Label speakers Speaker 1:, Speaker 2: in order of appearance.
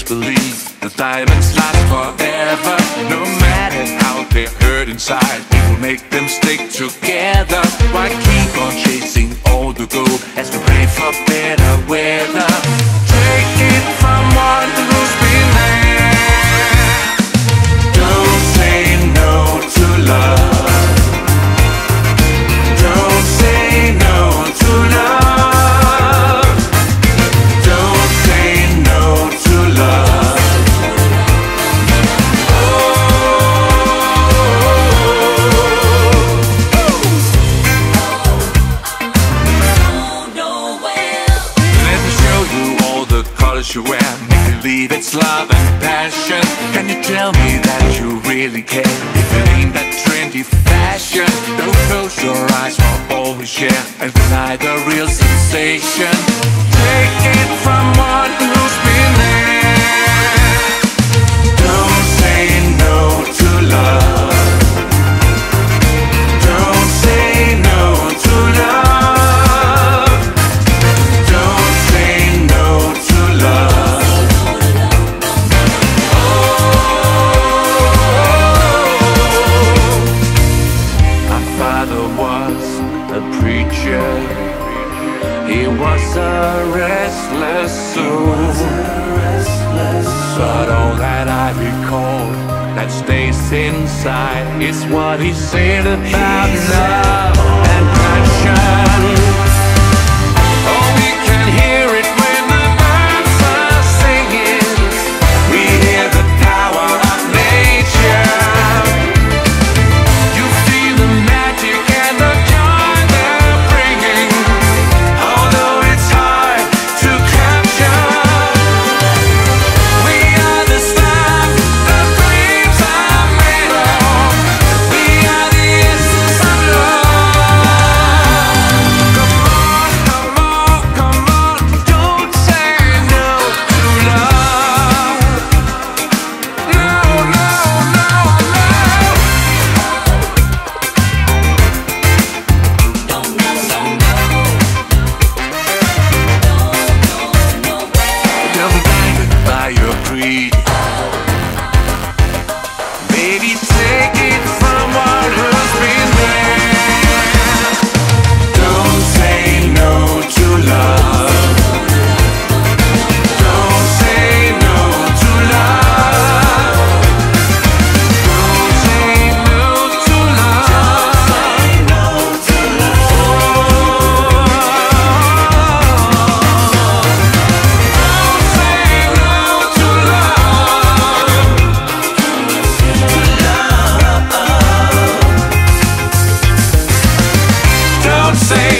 Speaker 1: believe the diamonds last forever. No matter how they hurt inside, it will make them stick together. Why keep on chasing all the gold as we pray for better weather? Take it from one who's been there. Don't say no to love. Don't say no to love. Don't say no to love. Let me show you all the colors you wear. Make believe it's love and passion. Can you tell me that you really care? If it ain't that trendy fashion, don't close your eyes for all we share and deny the real sensation. Take it from one who's been there. Don't say no to love. Don't say no to love. Don't say no to love. My father was a preacher. He was a restless soul. But all that I recall that stays inside is what he said about love and passion. Oh, we can hear it when the birds are singing. We hear the power of nature. You feel the magic and the joy they're bringing, although it's hard to capture. We are the stars the dreams are made of. We are the essence of love. Come on, come on, come on, don't say no to love. No, no, no, no. Don't be blinded by your greed. Baby, take it from one who's been there. Don't say no to love. Don't say no to love. Don't say no to love. Don't say no to love. Don't say